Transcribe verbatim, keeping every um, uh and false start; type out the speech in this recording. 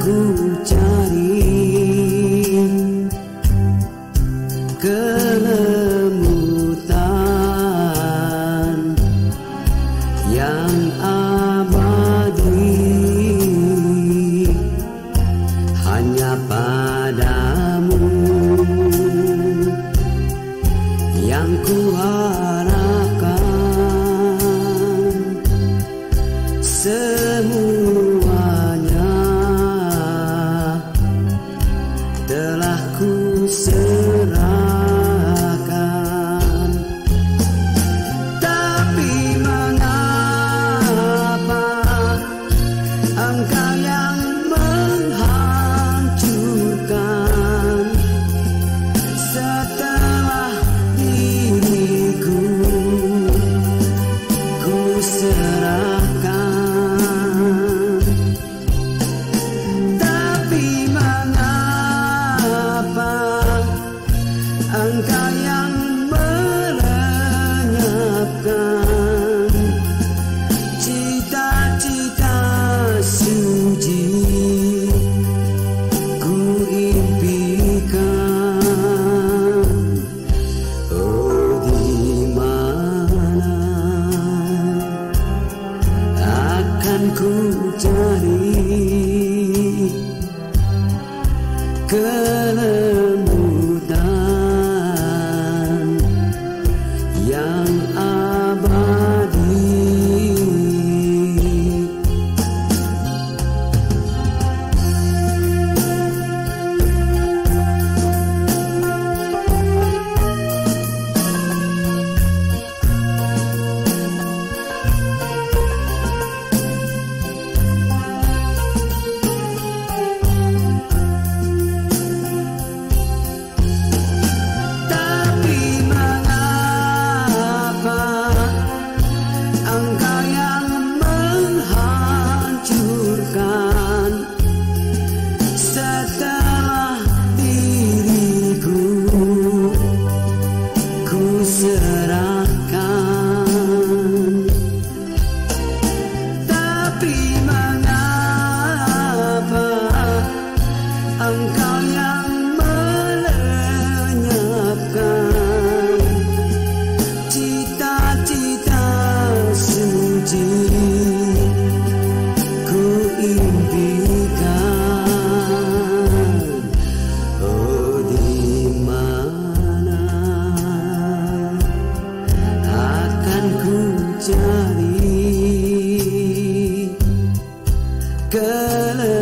ku cari kelemutan yang abadi hanya padamu yang ku harapkan. Semuanya telah ku serahkan, tapi mengapa engkau yang menghancurkan setelah diriku ku serahkan? Engkau yang melenyapkan cita-cita suci ku impikan. Oh, di mana akan ku cari kelemutan yang abadi? Engkau yang melenyapkan cita-cita suci ku impikan. Oh, di mana akan ku cari kelebihan